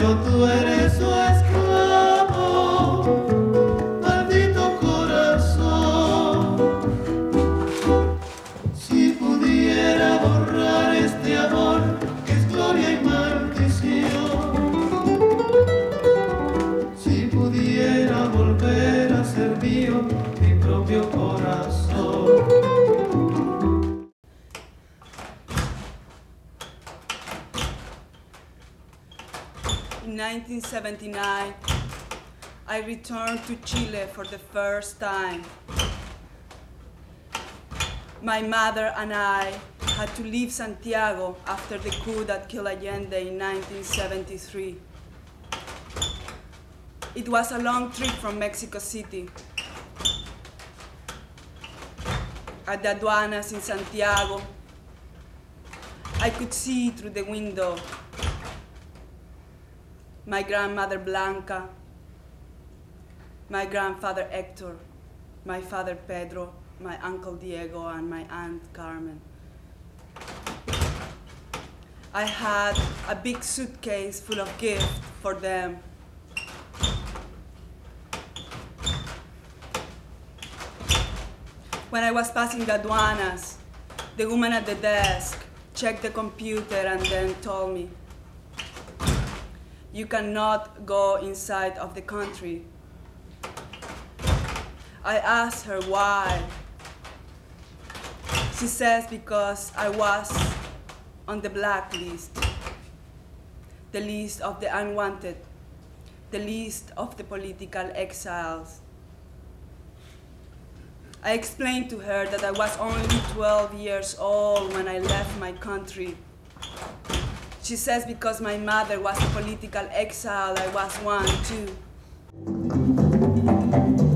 pero tú eres su esclavo, maldito corazón. Si pudiera borrar este amor que es gloria y maldición, si pudiera volver a ser mío mi propio corazón. In 1979, I returned to Chile for the first time. My mother and I had to leave Santiago after the coup that killed Allende in 1973. It was a long trip from Mexico City. At the aduanas in Santiago, I could see through the window my grandmother Blanca, my grandfather Hector, my father Pedro, my uncle Diego, and my aunt Carmen. I had a big suitcase full of gifts for them. When I was passing the aduanas, the woman at the desk checked the computer and then told me, "You cannot go inside of the country." I asked her why. She says because I was on the blacklist, the list of the unwanted, the list of the political exiles. I explained to her that I was only 12 years old when I left my country. She says because my mother was a political exile, I was one too.